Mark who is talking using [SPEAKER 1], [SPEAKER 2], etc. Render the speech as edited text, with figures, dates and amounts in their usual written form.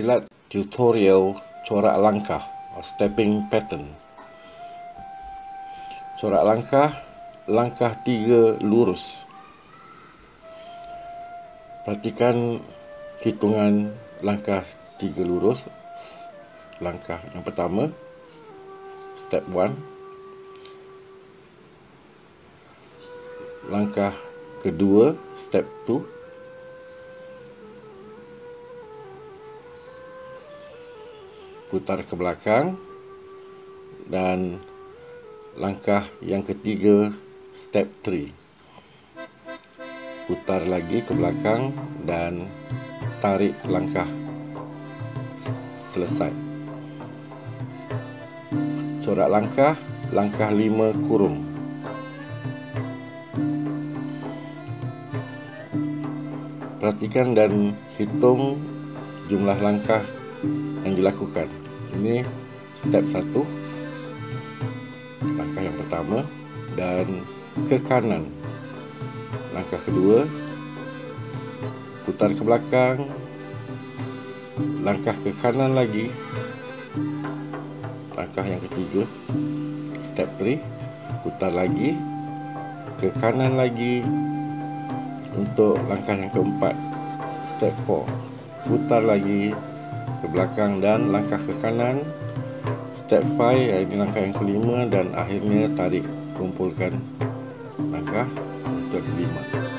[SPEAKER 1] silat tutorial corak langkah atau stepping pattern. Corak langkah, langkah 3 lurus. Perhatikan hitungan langkah 3 lurus. Langkah yang pertama, step 1. Langkah kedua, step 2. Putar ke belakang. Dan langkah yang ketiga, step 3. Putar lagi ke belakang dan tarik langkah selesai. Corak langkah, langkah 5 kurung. Perhatikan dan hitung jumlah langkah yang dilakukan. Ini step 1, langkah yang pertama, dan ke kanan. Langkah kedua, putar ke belakang, langkah ke kanan lagi. Langkah yang ketiga, step 3, putar lagi, ke kanan lagi. Untuk langkah yang keempat, step 4, putar lagi ke belakang dan langkah ke kanan. Step 5, ini langkah yang kelima, dan akhirnya tarik, kumpulkan langkah untuk 5.